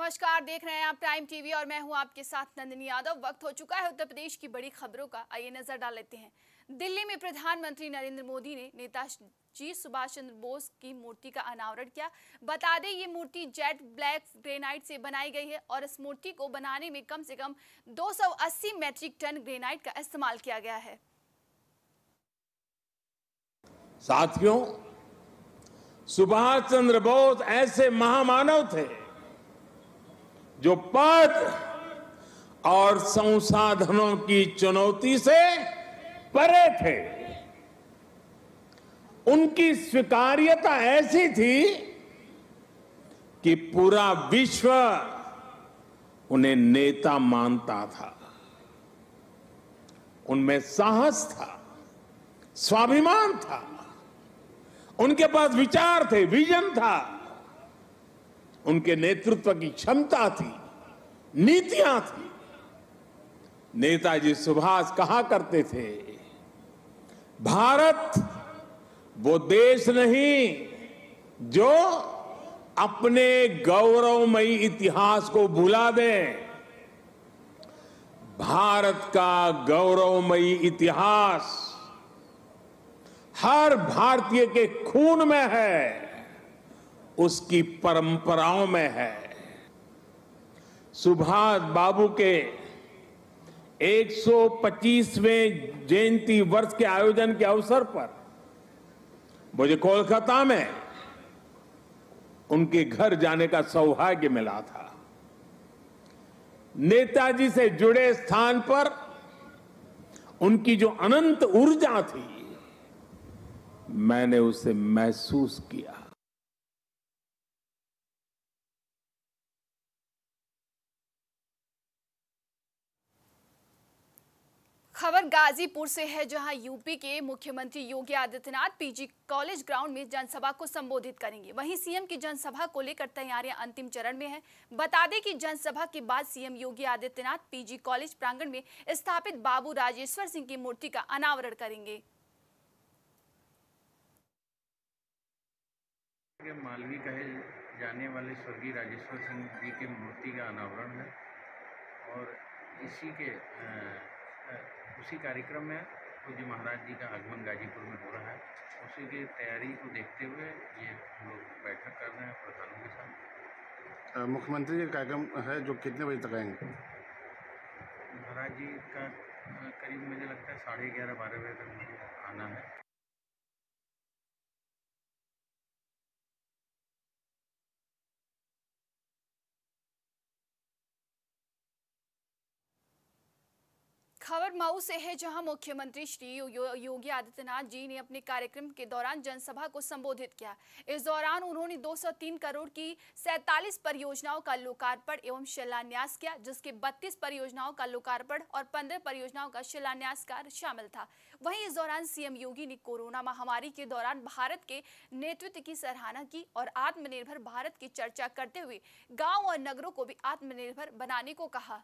नमस्कार, देख रहे हैं आप टाइम टीवी और मैं हूं आपके साथ नंदिनी यादव। वक्त हो चुका है उत्तर प्रदेश की बड़ी खबरों का। आइए नजर डाल लेते हैं। दिल्ली में प्रधानमंत्री नरेंद्र मोदी ने नेताजी सुभाष चंद्र बोस की मूर्ति का अनावरण किया। बता दें, ये मूर्ति जेट ब्लैक ग्रेनाइट से बनाई गई है और इस मूर्ति को बनाने में कम से कम 280 मैट्रिक टन ग्रेनाइट का इस्तेमाल किया गया है। साथियों, सुभाष चंद्र बोस ऐसे महामानव थे जो पद और संसाधनों की चुनौती से परे थे। उनकी स्वीकार्यता ऐसी थी कि पूरा विश्व उन्हें नेता मानता था। उनमें साहस था, स्वाभिमान था, उनके पास विचार थे, विजन था, उनके नेतृत्व की क्षमता थी, नीतियां थी। नेताजी सुभाष कहा करते थे, भारत वो देश नहीं जो अपने गौरवमयी इतिहास को भुला दे। भारत का गौरवमयी इतिहास हर भारतीय के खून में है, उसकी परंपराओं में है। सुभाष बाबू के 125वें जयंती वर्ष के आयोजन के अवसर पर मुझे कोलकाता में उनके घर जाने का सौभाग्य मिला था। नेताजी से जुड़े स्थान पर उनकी जो अनंत ऊर्जा थी, मैंने उसे महसूस किया। खबर गाजीपुर से है, जहां यूपी के मुख्यमंत्री Yogi Adityanath PG college ground में जनसभा को संबोधित करेंगे। वहीं सीएम की जनसभा को लेकर तैयारियां अंतिम चरण में है। बता दें कि जनसभा के बाद CM Yogi Adityanath PG college प्रांगण में स्थापित बाबू राजेश्वर सिंह की मूर्ति का अनावरण करेंगे। मालवी कहे जाने वाले स्वर्गीय राजेश्वर सिंह जी की मूर्ति का अनावरण है और उसी कार्यक्रम में पूज्य महाराज जी का आगमन गाजीपुर में हो रहा है। उसी की तैयारी को देखते हुए ये हम लोग बैठक कर रहे हैं प्रधानों के साथ। मुख्यमंत्री का कार्यक्रम है जो कितने बजे तक आएंगे? महाराज जी का करीब मुझे लगता है 11:30-12 बजे तक मुझे आना है। खबर मऊ से है, जहां मुख्यमंत्री श्री योगी आदित्यनाथ जी ने अपने कार्यक्रम के दौरान जनसभा को संबोधित किया। इस दौरान उन्होंने 203 करोड़ की 47 परियोजनाओं का लोकार्पण एवं शिलान्यास किया, जिसके 32 परियोजनाओं का लोकार्पण और 15 परियोजनाओं का शिलान्यास कार्य शामिल था। वहीं इस दौरान सीएम योगी ने कोरोना महामारी के दौरान भारत के नेतृत्व की सराहना की और आत्मनिर्भर भारत की चर्चा करते हुए गाँव और नगरों को भी आत्मनिर्भर बनाने को कहा।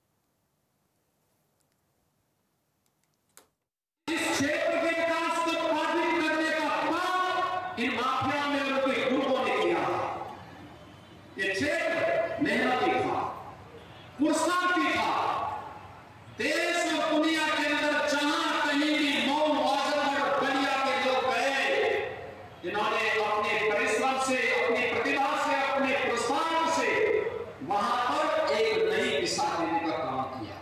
क्षेत्र के विकास को बाधित करने का काम इन माफिया में उनके ग्रुपों ने किया। ये क्षेत्र मेहनती था, पुरुषार्थी था। देश और दुनिया के अंदर जहां कहीं भी मऊ, आजमगढ़, बलिया के लोग गए, जिन्होंने अपने परिश्रम से, अपनी प्रतिभा से, अपने प्रोत्साहन से वहां पर एक नई दिशा देने का काम किया।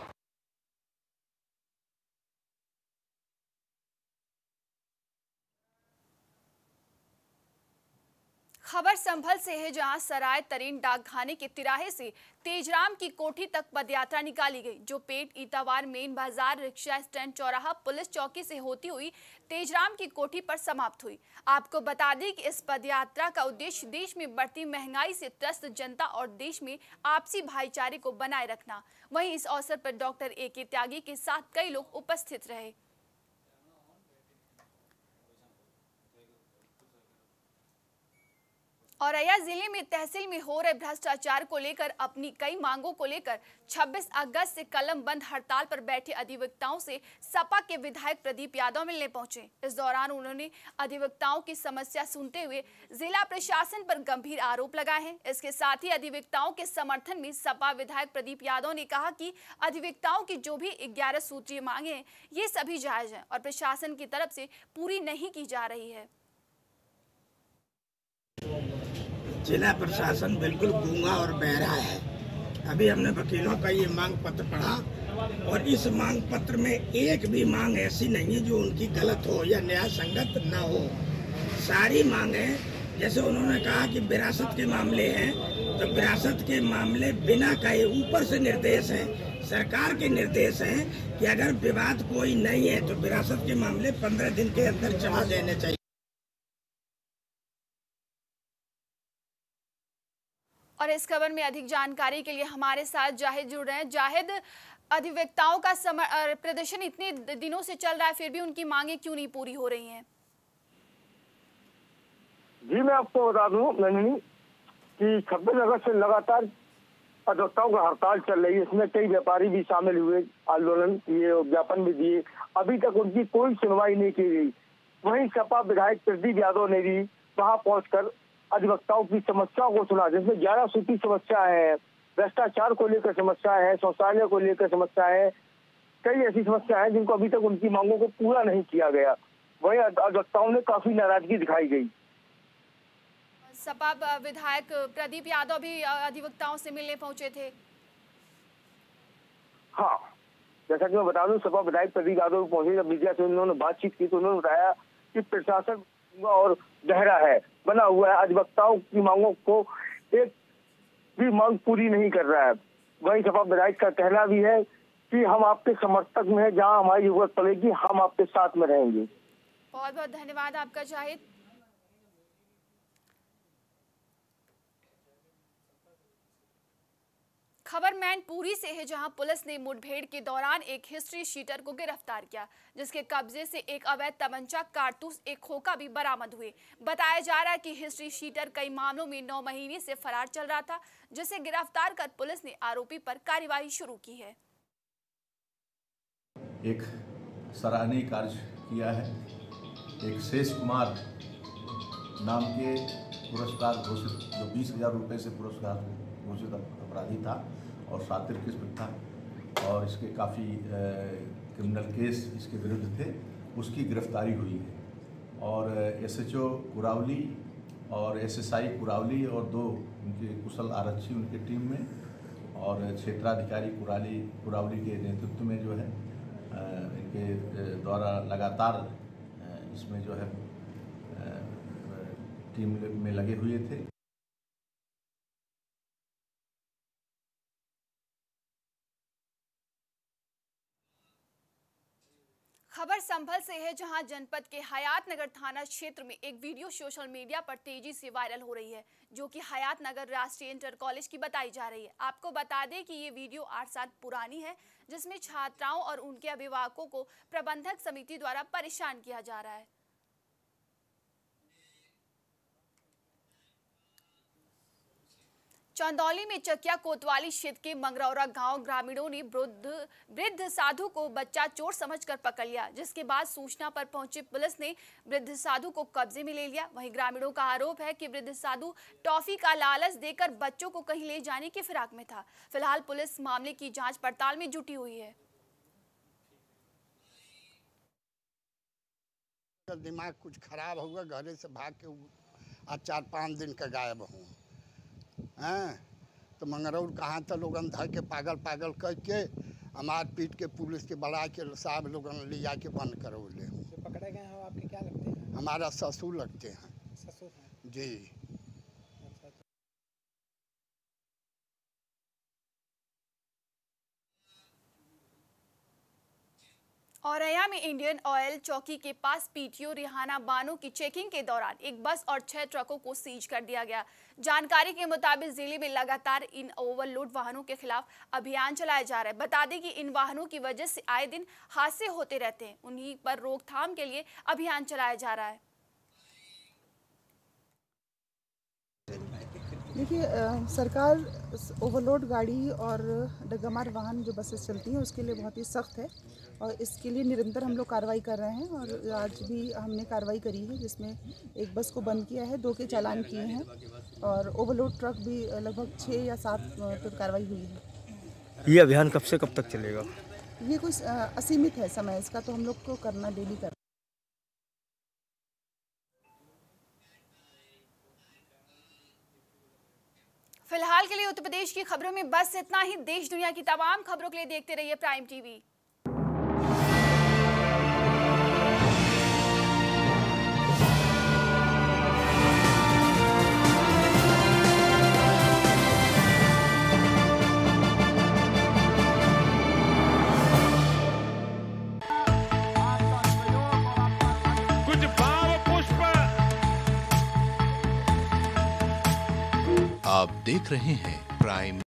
खबर संभल से है, जहां सराय तरेन डाकखाने के तिराहे से तेजराम की कोठी तक पदयात्रा निकाली गई, जो पेट ईतावार मेन बाजार रिक्शा स्टैंड चौराहा पुलिस चौकी से होती हुई तेजराम की कोठी पर समाप्त हुई। आपको बता दें कि इस पदयात्रा का उद्देश्य देश में बढ़ती महंगाई से त्रस्त जनता और देश में आपसी भाईचारे को बनाए रखना। वहीं इस अवसर पर डॉक्टर AK त्यागी के साथ कई लोग उपस्थित रहे। औरैया जिले में तहसील में हो रहे भ्रष्टाचार को लेकर अपनी कई मांगों को लेकर 26 अगस्त से कलम बंद हड़ताल पर बैठे अधिवक्ताओं से सपा के विधायक प्रदीप यादव मिलने पहुंचे। इस दौरान उन्होंने अधिवक्ताओं की समस्या सुनते हुए जिला प्रशासन पर गंभीर आरोप लगाए हैं। इसके साथ ही अधिवक्ताओं के समर्थन में सपा विधायक प्रदीप यादव ने कहा कि अधिवक्ताओं की जो भी 11 सूत्रीय मांगे हैं ये सभी जायज हैं और प्रशासन की तरफ से पूरी नहीं की जा रही है। जिला प्रशासन बिल्कुल गूंगा और बहरा है। अभी हमने वकीलों का ये मांग पत्र पढ़ा और इस मांग पत्र में एक भी मांग ऐसी नहीं है जो उनकी गलत हो या न्याय संगत ना हो। सारी मांगें, जैसे उन्होंने कहा कि विरासत के मामले हैं तो विरासत के मामले बिना कहे ऊपर से निर्देश हैं, सरकार के निर्देश हैं कि अगर विवाद कोई नहीं है तो विरासत के मामले 15 दिन के अंदर जमा देने चाहिए। और इस खबर में अधिक जानकारी के लिए हमारे साथ जाहिद जुड़ रहे हैं। जाहिद, अधिवक्ताओं का प्रदर्शन इतने दिनों से चल रहा है, फिर भी उनकी मांगे क्यों नहीं पूरी हो रही हैं? जी मैं आपको बता दूं नंदिनी कि 26 अगस्त से लगातार अधिवक्ताओं का हड़ताल चल रही है। इसमें कई व्यापारी भी शामिल हुए, आंदोलन किए, ज्ञापन भी दिए। अभी तक उनकी कोई सुनवाई नहीं की गई। वहीं सपा विधायक प्रदीप यादव ने भी वहां पहुंचकर अधिवक्ताओं की समस्याओं को सुना, जिसमें 11 सूत्री समस्या है, भ्रष्टाचार को लेकर समस्या है, शौचालय को लेकर समस्या है, कई ऐसी समस्या है जिनको अभी तक उनकी मांगों को पूरा नहीं किया गया। वहीं अधिवक्ताओं ने काफी नाराजगी दिखाई गई। सपा विधायक प्रदीप यादव भी अधिवक्ताओं से मिलने पहुंचे थे। हाँ, जैसा कि मैं बता दूं, सपा विधायक प्रदीप यादव पहुंचे। जब मीडिया से उन्होंने बातचीत की तो उन्होंने बताया कि प्रशासन और गहरा है, बना हुआ है, अधिवक्ताओं की मांगों को एक भी मांग पूरी नहीं कर रहा है। वहीं सपा विधायक का कहना भी है कि हम आपके समर्थक में हैं, जहां हमारी जरूरत पड़ेगी हम आपके साथ में रहेंगे। बहुत बहुत धन्यवाद आपका जाहिद। खबर मैनपुरी से है, जहां पुलिस ने मुठभेड़ के दौरान एक हिस्ट्री शीटर को गिरफ्तार किया, जिसके कब्जे से एक अवैध तमंचा, कारतूस, एक खोखा भी बरामद हुए। बताया जा रहा है कि हिस्ट्री शीटर कई मामलों में 9 महीने से फरार चल रहा था, जिसे गिरफ्तार कर पुलिस ने आरोपी पर कार्यवाही शुरू की है। एक सराहनीय कार्य किया है। एक शेष कुमार नाम के पुरस्कार घोषित, जो 20,000 रुपये से पुरस्कार घोषित अपराधी था और शातिर किस्म था और इसके काफ़ी क्रिमिनल केस इसके विरुद्ध थे, उसकी गिरफ्तारी हुई है। और SHO कुरावली और SSI कुरावली और 2 उनके कुशल आरक्षी उनके टीम में और क्षेत्राधिकारी कुरावली के नेतृत्व में जो है इनके द्वारा लगातार इसमें जो है टीम में लगे हुए थे। खबर संभल से है, जहां जनपद के हयात नगर थाना क्षेत्र में एक वीडियो सोशल मीडिया पर तेजी से वायरल हो रही है, जो कि हयात नगर राष्ट्रीय इंटर कॉलेज की बताई जा रही है। आपको बता दें कि ये वीडियो 8 साल पुरानी है, जिसमें छात्राओं और उनके अभिभावकों को प्रबंधक समिति द्वारा परेशान किया जा रहा है। चंदौली में चकिया कोतवाली क्षेत्र के मंगरौरा गांव ग्रामीणों ने वृद्ध साधु को बच्चा चोर समझकर पकड़ लिया, जिसके बाद सूचना पर पहुंची पुलिस ने वृद्ध साधु को कब्जे में ले लिया। वहीं ग्रामीणों का आरोप है कि वृद्ध साधु टॉफी का लालच देकर बच्चों को कहीं ले जाने की फिराक में था। फिलहाल पुलिस मामले की जांच पड़ताल में जुटी हुई है। दिमाग कुछ खराब होगा, घरे से भाग के आज 4-5 दिन का गायब हूँ। हैं तो मंगरौर कहाँ तो लोगन धर के पागल करके हमार पीट के पुलिस के बढ़ा के साहब लोगन ले जाके बंद करो ले। जो पकड़े गए हैं आपके क्या लगते हैं? हमारा ससुर लगते हैं। ससुर हैं जी। औरैया में इंडियन ऑयल चौकी के पास PTO रिहाना बानो की चेकिंग के दौरान एक बस और 6 ट्रकों को सीज कर दिया गया। जानकारी के मुताबिक जिले में लगातार इन ओवरलोड वाहनों के खिलाफ अभियान चलाया जा रहा है। बता दें कि इन वाहनों की वजह से आए दिन हादसे होते रहते हैं, उन्हीं पर रोकथाम के लिए अभियान चलाया जा रहा है। देखिए सरकार ओवरलोड गाड़ी और डग्गामार वाहन जो बसेस चलती हैं उसके लिए बहुत ही सख्त है और इसके लिए निरंतर हम लोग कार्रवाई कर रहे हैं और आज भी हमने कार्रवाई करी है जिसमें एक बस को बंद किया है, 2 के चालान किए हैं और ओवरलोड ट्रक भी लगभग 6 या 7 पर कार्रवाई हुई है। ये अभियान कब से कब तक चलेगा? ये कोई असीमित है समय इसका, तो हम लोग को करना डेली कर। फिलहाल के लिए उत्तर प्रदेश की खबरों में बस इतना ही। देश दुनिया की तमाम खबरों के लिए देखते रहिए प्राइम टीवी। कुछ भाव पुष्प। आप देख रहे हैं प्राइम